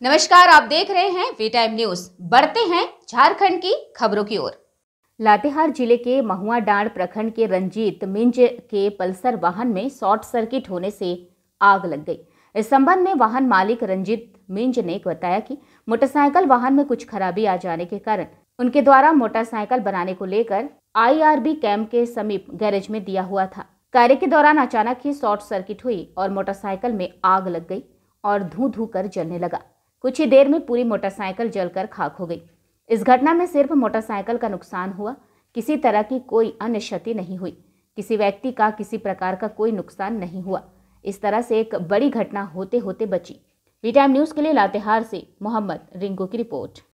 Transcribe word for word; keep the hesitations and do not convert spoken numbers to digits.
नमस्कार, आप देख रहे हैं वी टाइम न्यूज। बढ़ते हैं झारखंड की खबरों की ओर। लातेहार जिले के महुआडांड प्रखंड के रंजीत मिंज के पल्सर वाहन में शॉर्ट सर्किट होने से आग लग गई। इस संबंध में वाहन मालिक रंजीत मिंज ने बताया कि मोटरसाइकिल वाहन में कुछ खराबी आ जाने के कारण उनके द्वारा मोटरसाइकिल बनाने को लेकर आईआरबी कैंप के समीप गैरेज में दिया हुआ था। कार्य के दौरान अचानक ही शॉर्ट सर्किट हुई और मोटरसाइकिल में आग लग गई और धू धू कर जलने लगा। कुछ ही देर में पूरी मोटरसाइकिल जलकर खाक हो गई। इस घटना में सिर्फ मोटरसाइकिल का नुकसान हुआ, किसी तरह की कोई अन्य क्षति नहीं हुई। किसी व्यक्ति का किसी प्रकार का कोई नुकसान नहीं हुआ। इस तरह से एक बड़ी घटना होते होते बची। वी टाइम न्यूज के लिए लातेहार से मोहम्मद रिंकू की रिपोर्ट।